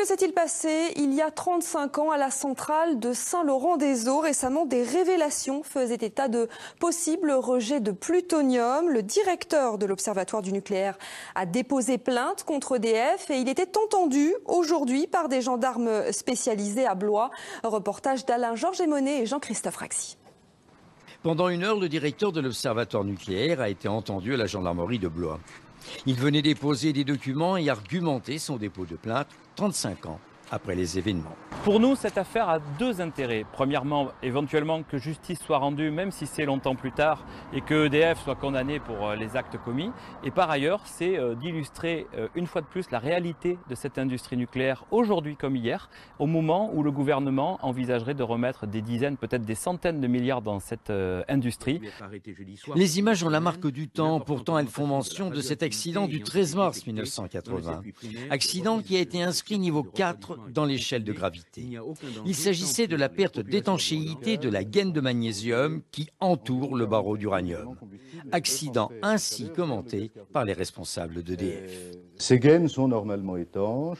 Que s'est-il passé il y a 35 ans à la centrale de Saint-Laurent-des-Eaux? Récemment, des révélations faisaient état de possibles rejets de plutonium. Le directeur de l'Observatoire du nucléaire a déposé plainte contre EDF et il était entendu aujourd'hui par des gendarmes spécialisés à Blois. Reportage d'Alain-Georges Emonet et Jean-Christophe Raxi. Pendant 1 heure, le directeur de l'Observatoire nucléaire a été entendu à la gendarmerie de Blois. Il venait déposer des documents et argumenter son dépôt de plainte 35 ans après les événements. Pour nous, cette affaire a deux intérêts. Premièrement, éventuellement que justice soit rendue, même si c'est longtemps plus tard, et que EDF soit condamné pour les actes commis. Et par ailleurs, c'est d'illustrer une fois de plus la réalité de cette industrie nucléaire aujourd'hui comme hier, au moment où le gouvernement envisagerait de remettre des dizaines, peut-être des centaines de milliards dans cette industrie. Les images ont la marque du temps, pourtant elles font mention de cet accident du 13 mars 1980. Accident qui a été inscrit niveau 4 dans l'échelle de gravité. Il s'agissait de la perte d'étanchéité de la gaine de magnésium qui entoure le barreau d'uranium. Accident ainsi commenté par les responsables d'EDF. Ces gaines sont normalement étanches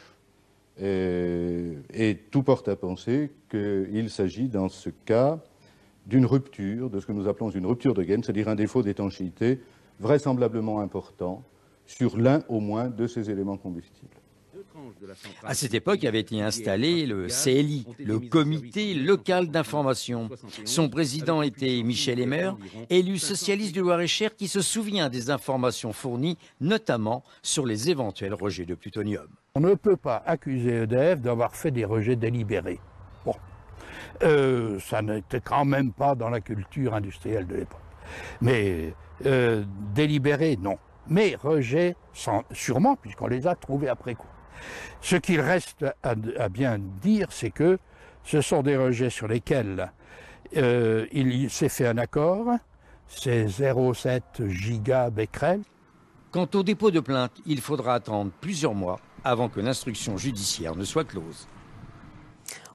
et tout porte à penser qu'il s'agit dans ce cas d'une rupture, de ce que nous appelons une rupture de gaine, c'est-à-dire un défaut d'étanchéité vraisemblablement important sur l'un au moins de ces éléments combustibles. À cette époque avait été installé le CLI, le Comité local d'information. Son président était Michel Emmer, élu socialiste du Loir-et-Cher qui se souvient des informations fournies, notamment sur les éventuels rejets de plutonium. On ne peut pas accuser EDF d'avoir fait des rejets délibérés. Bon, ça n'était quand même pas dans la culture industrielle de l'époque. Mais délibérés, non. Mais rejets, sûrement, puisqu'on les a trouvés après coup. Ce qu'il reste à bien dire, c'est que ce sont des rejets sur lesquels il s'est fait un accord, c'est 0,7 gigabecquerel. Quant au dépôt de plainte, il faudra attendre plusieurs mois avant que l'instruction judiciaire ne soit close.